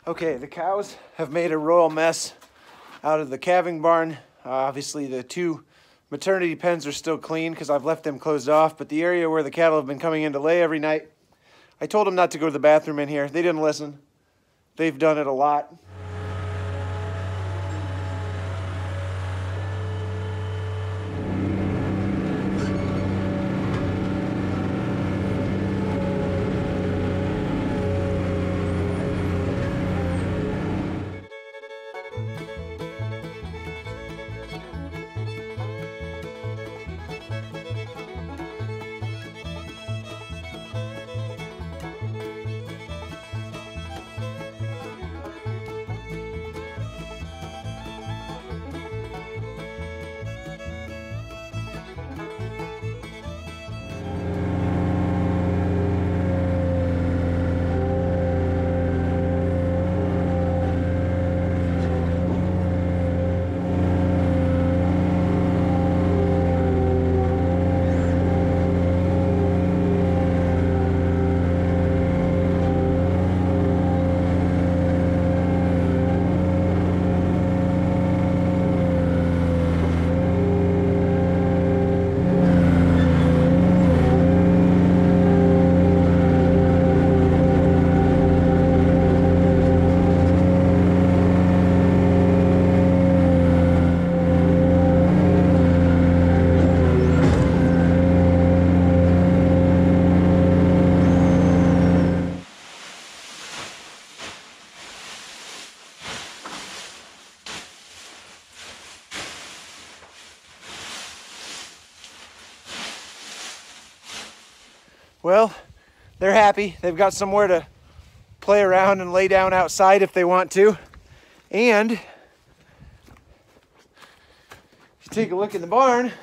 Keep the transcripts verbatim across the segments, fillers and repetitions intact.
Okay, the cows have made a royal mess out of the calving barn. Uh, obviously the two maternity pens are still clean because I've left them closed off, but the area where the cattle have been coming in to lay every night, I told them not to go to the bathroom in here. They didn't listen. They've done it a lot. Well, they're happy. They've got somewhere to play around and lay down outside if they want to. And if you take a look in the barn,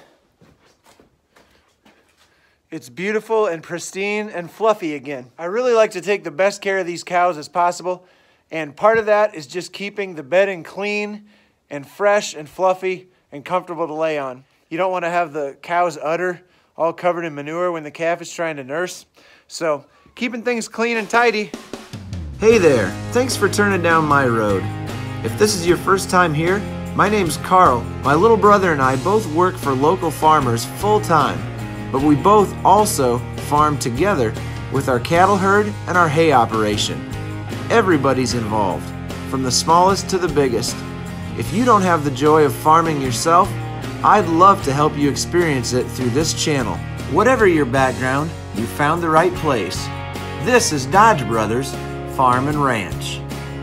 it's beautiful and pristine and fluffy again. I really like to take the best care of these cows as possible, and part of that is just keeping the bedding clean and fresh and fluffy and comfortable to lay on. You don't want to have the cow's udder all covered in manure when the calf is trying to nurse. So keeping things clean and tidy. Hey there, thanks for turning down my road. If this is your first time here, my name's Carl. My little brother and I both work for local farmers full time, but we both also farm together with our cattle herd and our hay operation. Everybody's involved, from the smallest to the biggest. If you don't have the joy of farming yourself, I'd love to help you experience it through this channel. Whatever your background, you found the right place. This is Dodge Brothers Farm and Ranch.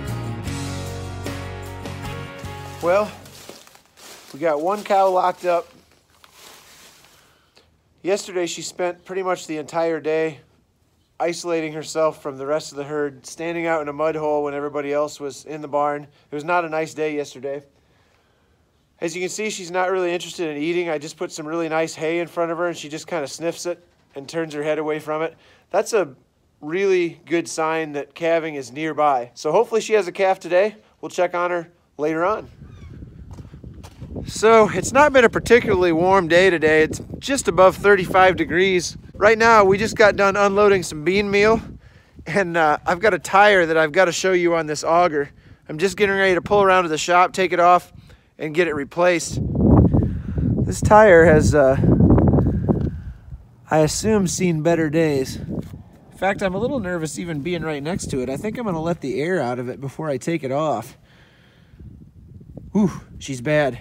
Well, we got one cow locked up. Yesterday she spent pretty much the entire day isolating herself from the rest of the herd, standing out in a mud hole when everybody else was in the barn. It was not a nice day yesterday. As you can see, she's not really interested in eating. I just put some really nice hay in front of her and she just kind of sniffs it and turns her head away from it. That's a really good sign that calving is nearby. So hopefully she has a calf today. We'll check on her later on. So it's not been a particularly warm day today. It's just above thirty-five degrees. Right now we just got done unloading some bean meal, and uh, I've got a tire that I've got to show you on this auger. I'm just getting ready to pull around to the shop, take it off, and get it replaced. This tire has, uh, I assume, seen better days. In fact, I'm a little nervous even being right next to it. I think I'm gonna let the air out of it before I take it off. Whew, she's bad.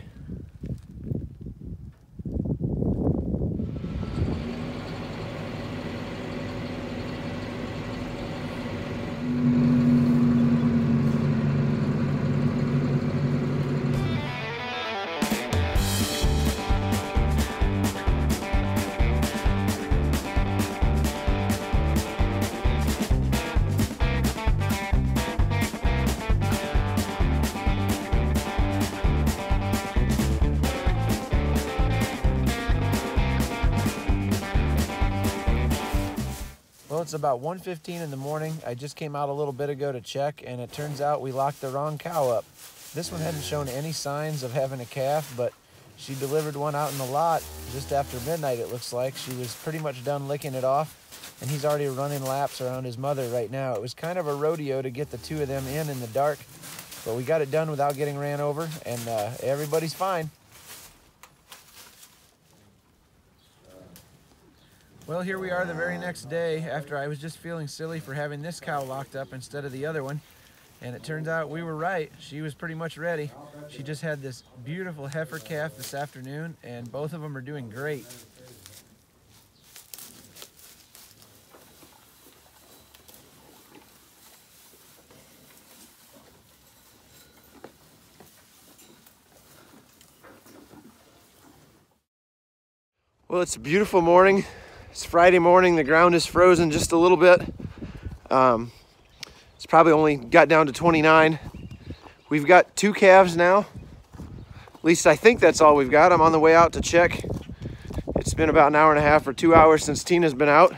Well, it's about one fifteen in the morning. I just came out a little bit ago to check, and it turns out we locked the wrong cow up. This one hadn't shown any signs of having a calf, but She delivered one out in the lot just after midnight, it looks like. She was pretty much done licking it off, and he's already running laps around his mother right now. It was kind of a rodeo to get the two of them in in the dark, but we got it done without getting ran over, and uh, everybody's fine. Well, here we are the very next day after I was just feeling silly for having this cow locked up instead of the other one. And it turns out we were right. She was pretty much ready. She just had this beautiful heifer calf this afternoon, and both of them are doing great. Well, it's a beautiful morning. It's Friday morning. The ground is frozen just a little bit. Um, it's probably only got down to twenty-nine. We've got two calves now. At least I think that's all we've got. I'm on the way out to check. It's been about an hour and a half or two hours since Tina's been out.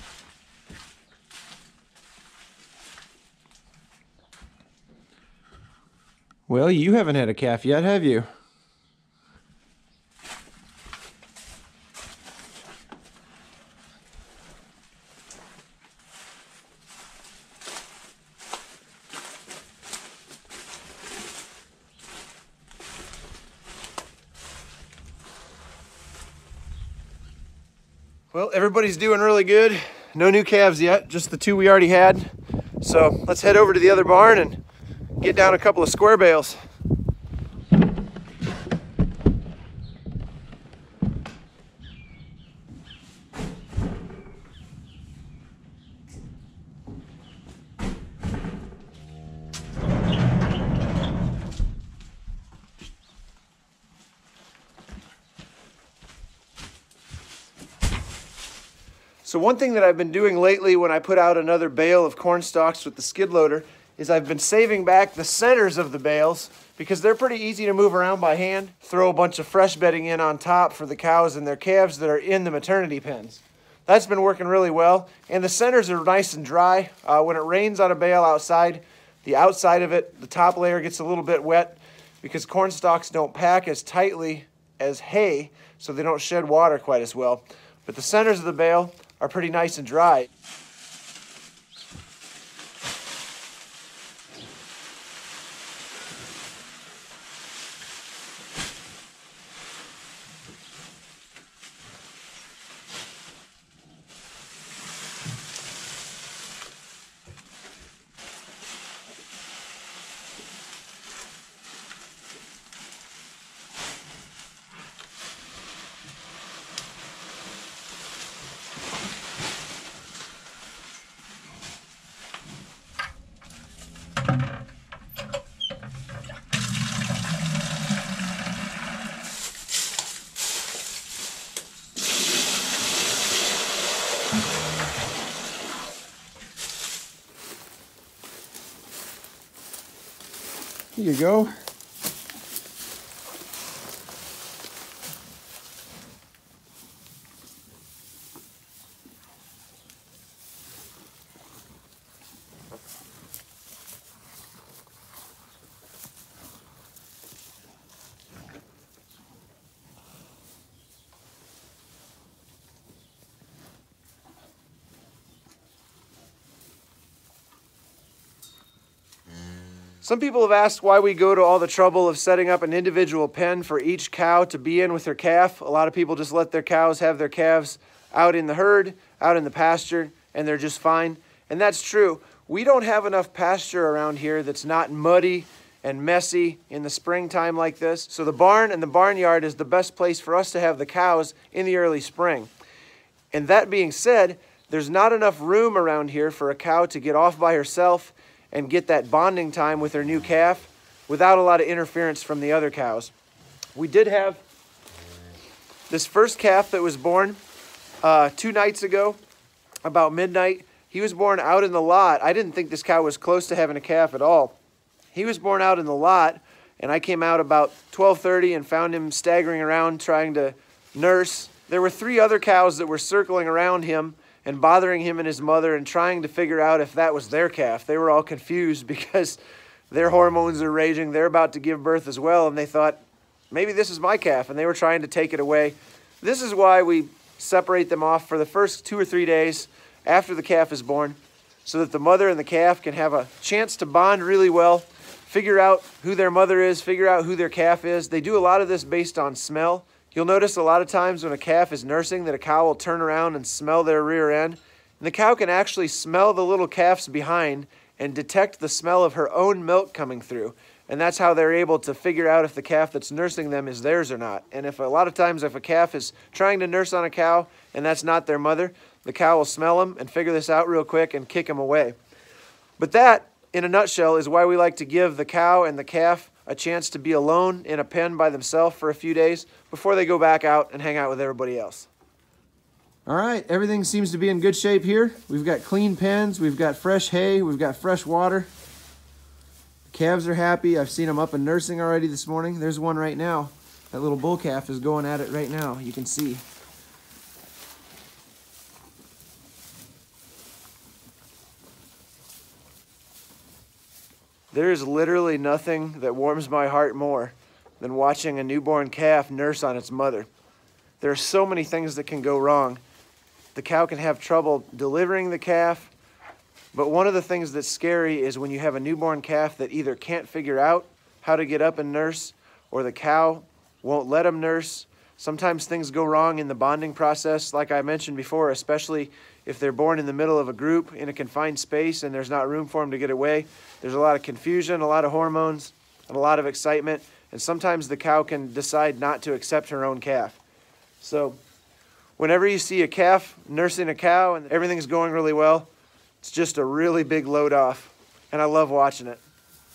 Well, you haven't had a calf yet, have you? Well, everybody's doing really good. No new calves yet, just the two we already had. So let's head over to the other barn and get down a couple of square bales. So one thing that I've been doing lately when I put out another bale of corn stalks with the skid loader is I've been saving back the centers of the bales because they're pretty easy to move around by hand. Throw a bunch of fresh bedding in on top for the cows and their calves that are in the maternity pens. That's been working really well, and the centers are nice and dry. Uh, when it rains on a bale outside, the outside of it, the top layer gets a little bit wet because corn stalks don't pack as tightly as hay, so they don't shed water quite as well. But the centers of the bale are pretty nice and dry. Here you go. Some people have asked why we go to all the trouble of setting up an individual pen for each cow to be in with her calf. A lot of people just let their cows have their calves out in the herd, out in the pasture, and they're just fine. And that's true. We don't have enough pasture around here that's not muddy and messy in the springtime like this. So the barn and the barnyard is the best place for us to have the cows in the early spring. And that being said, there's not enough room around here for a cow to get off by herself and get that bonding time with her new calf without a lot of interference from the other cows. We did have this first calf that was born uh, two nights ago, about midnight. He was born out in the lot. I didn't think this cow was close to having a calf at all. He was born out in the lot, and I came out about twelve thirty and found him staggering around trying to nurse. There were three other cows that were circling around him and bothering him and his mother and trying to figure out if that was their calf. They were all confused because their hormones are raging. They're about to give birth as well, and they thought, maybe this is my calf and they were trying to take it away. This is why we separate them off for the first two or three days after the calf is born, so that the mother and the calf can have a chance to bond really well, figure out who their mother is, figure out who their calf is. They do a lot of this based on smell. You'll notice a lot of times when a calf is nursing that a cow will turn around and smell their rear end. And the cow can actually smell the little calves behind and detect the smell of her own milk coming through. And that's how they're able to figure out if the calf that's nursing them is theirs or not. And if a lot of times if a calf is trying to nurse on a cow and that's not their mother, the cow will smell them and figure this out real quick and kick them away. But that, in a nutshell, is why we like to give the cow and the calf a chance to be alone in a pen by themselves for a few days before they go back out and hang out with everybody else. All right, everything seems to be in good shape here. We've got clean pens, we've got fresh hay, we've got fresh water. The calves are happy. I've seen them up and nursing already this morning. There's one right now. That little bull calf is going at it right now, you can see. There is literally nothing that warms my heart more than watching a newborn calf nurse on its mother. There are so many things that can go wrong. The cow can have trouble delivering the calf, but one of the things that's scary is when you have a newborn calf that either can't figure out how to get up and nurse, or the cow won't let them nurse. Sometimes things go wrong in the bonding process, like I mentioned before, especially if they're born in the middle of a group in a confined space and there's not room for them to get away. There's a lot of confusion, a lot of hormones, and a lot of excitement, and sometimes the cow can decide not to accept her own calf. So whenever you see a calf nursing a cow and everything's going really well, it's just a really big load off, and I love watching it.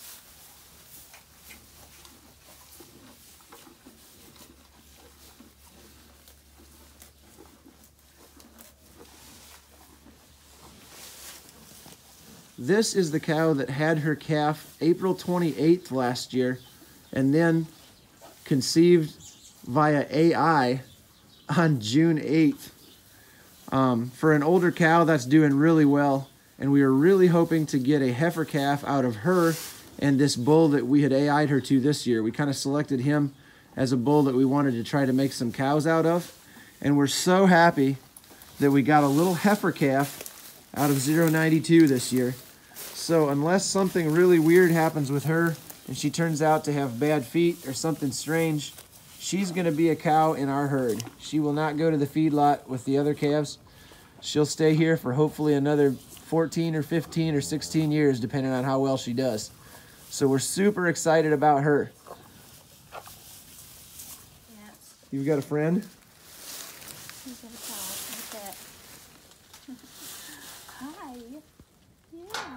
This is the cow that had her calf April twenty-eighth last year and then conceived via A I on June eighth. Um, for an older cow, that's doing really well, and we are really hoping to get a heifer calf out of her and this bull that we had A I'd her to this year. We kind of selected him as a bull that we wanted to try to make some cows out of, and we're so happy that we got a little heifer calf out of zero ninety-two this year. So unless something really weird happens with her and she turns out to have bad feet or something strange, she's going to be a cow in our herd. She will not go to the feedlot with the other calves. She'll stay here for hopefully another fourteen or fifteen or sixteen years, depending on how well she does. So we're super excited about her. Yes. You've got a friend? He's got a cow. Look at that. Hi. Yeah.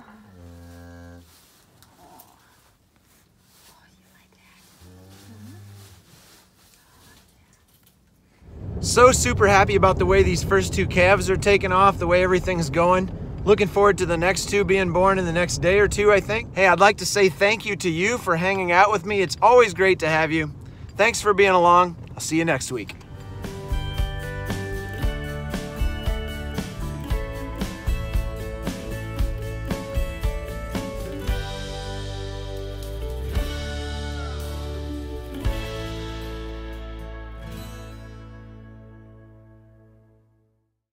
So super happy about the way these first two calves are taking off, the way everything's going. Looking forward to the next two being born in the next day or two, I think. Hey, I'd like to say thank you to you for hanging out with me. It's always great to have you. Thanks for being along. I'll see you next week.